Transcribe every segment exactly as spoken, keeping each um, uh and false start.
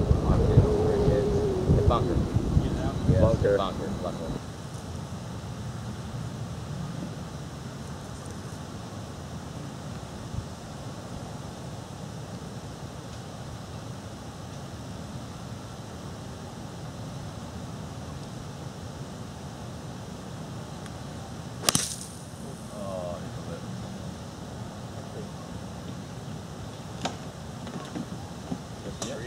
The bunker. Yes, Bunker. the bunker. Luckily. Oh, there's a lip. Just Yep. three.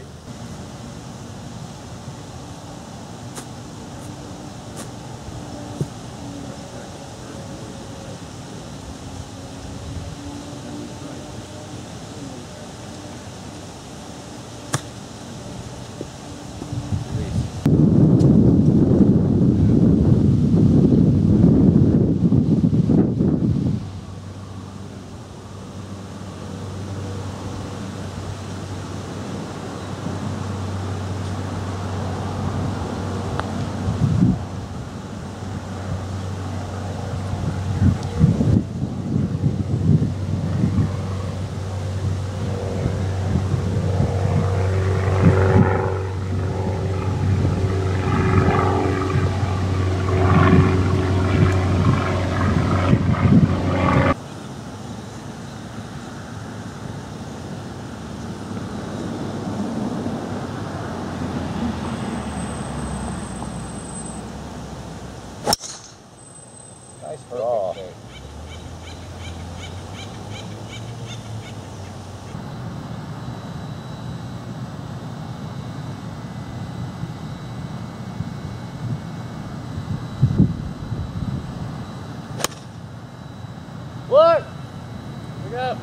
Nice draw. Look! Look up!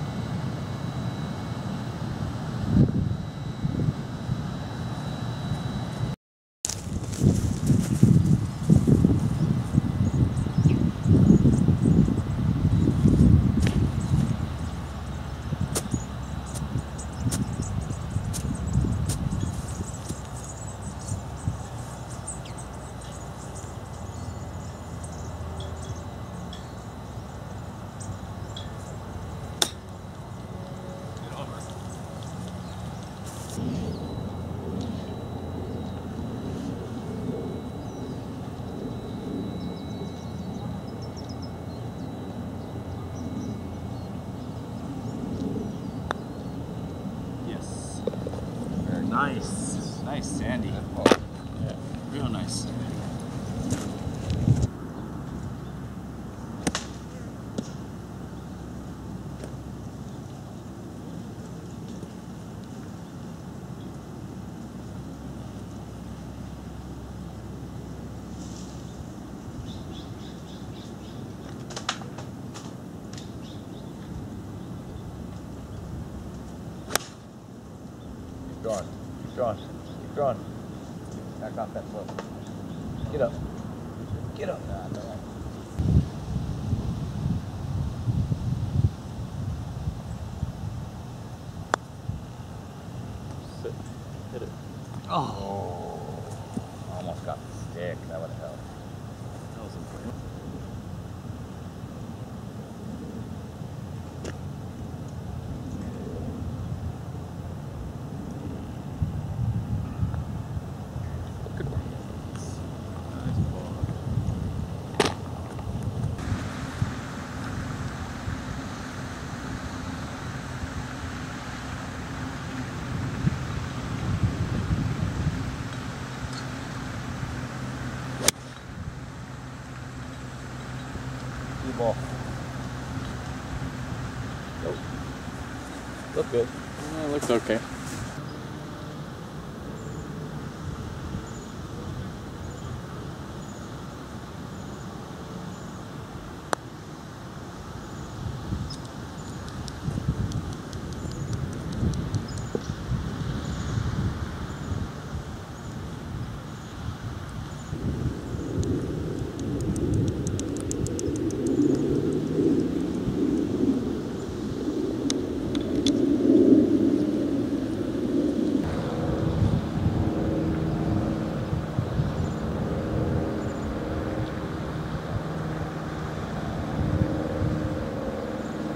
Yes. Very nice. Nice, Sandy. Yeah, real nice. Keep going. Keep going. Keep going. Back off that slope. Get up. Get up. Nah, no. Sit. Hit it. Oh. Almost got the stick. That would have helped. That was important. Ball. Nope. Look good. Yeah, it looks okay.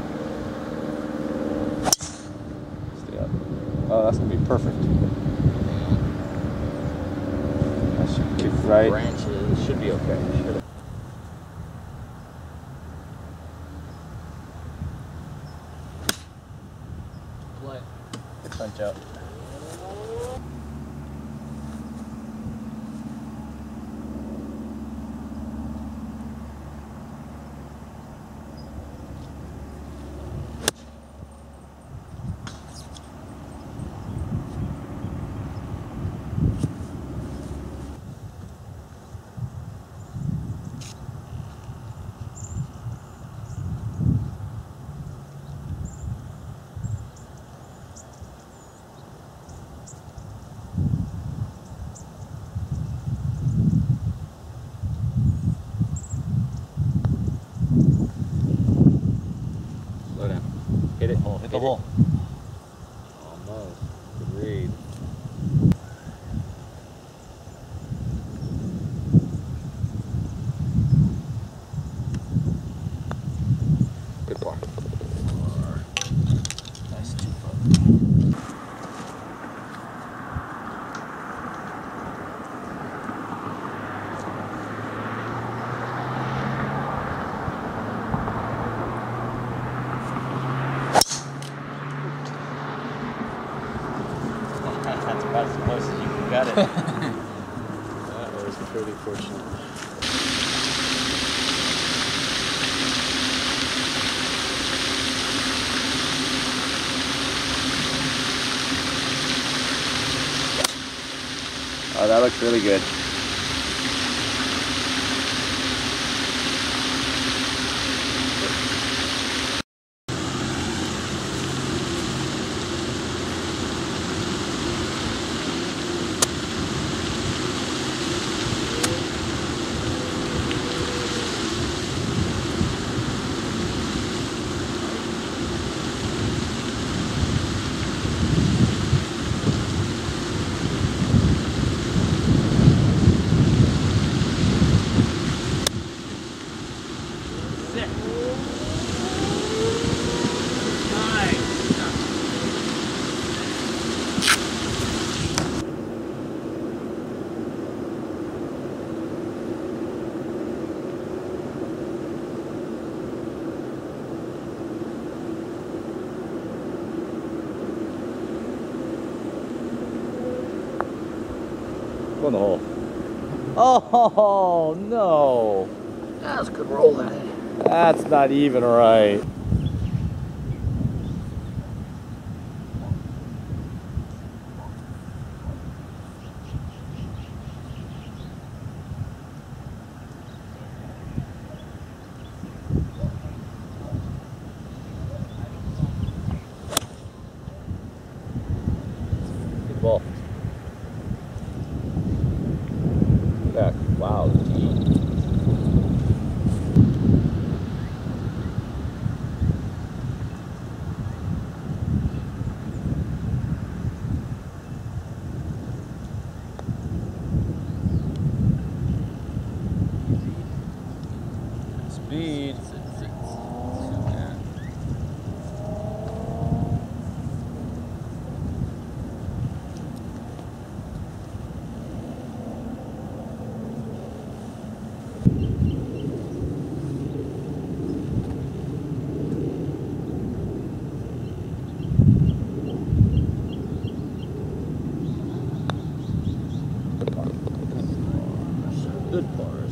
Oh, that's gonna be perfect. two right. branches. Should be okay. Should. Play. Punch out. Slow down. Hit it. Oh, hit the hole. Almost. Good read. Good par. Nice two foot. That's about as close as you can get it. That was pretty fortunate. Oh, that looks really good. Go in the hole. Oh no! That was a good roll, that. That's not even right. Good ball. Back. Wow, deep. Speed. Good par.